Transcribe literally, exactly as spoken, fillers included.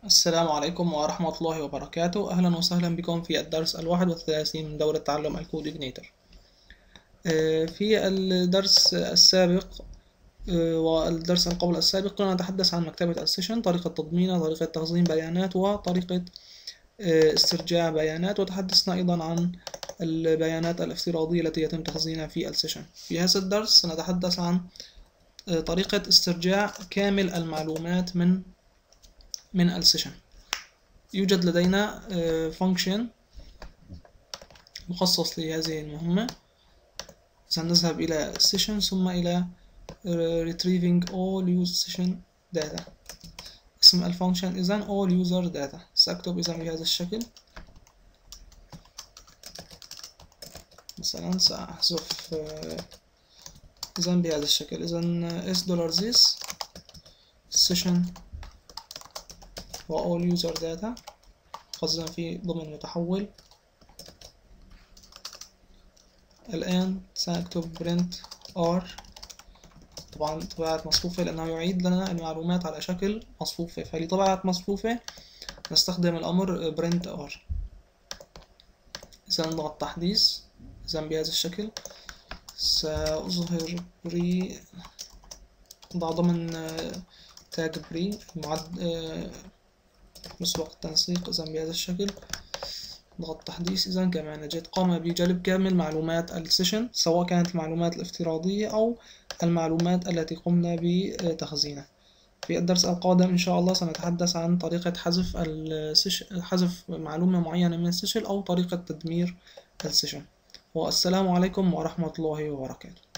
السلام عليكم ورحمة الله وبركاته. أهلا وسهلا بكم في الدرس الواحد والثلاثين من دورة تعلم الكود إجنيتر. في الدرس السابق والدرس القبل السابق كنا نتحدث عن مكتبة السيشن، طريقة تضمينها، طريقة تخزين بيانات، وطريقة استرجاع بيانات، وتحدثنا أيضا عن البيانات الافتراضية التي يتم تخزينها في السيشن. في هذا الدرس سنتحدث عن طريقة استرجاع كامل المعلومات من من السيشن. يوجد لدينا فانكشن مخصص لهذه المهمة. سنذهب إلى session ثم إلى retrieving all use session data. اسم الفانكشن إذن all user data. سأكتب إذن بهذا الشكل. مثلا سأحذف إذن بهذا الشكل. إذن s dollar this session و all user data خزن في ضمن متحول. الآن سأكتب print r، طبعا طباعة مصفوفة لأنه يعيد لنا المعلومات على شكل مصفوفة، فلطباعة مصفوفة نستخدم الأمر print r. إذا نضغط تحديث إذا بهذا الشكل. سأظهر بري ضع ضمن تاج بري معد مسبق التنسيق إذا بهذا الشكل. نضغط تحديث. إذا كما نجد قام بجلب كامل معلومات السيشن، سواء كانت المعلومات الافتراضية أو المعلومات التي قمنا بتخزينها. في الدرس القادم إن شاء الله سنتحدث عن طريقة حذف السيشن، حذف معلومة معينة من السيشن، أو طريقة تدمير السيشن. والسلام عليكم ورحمة الله وبركاته.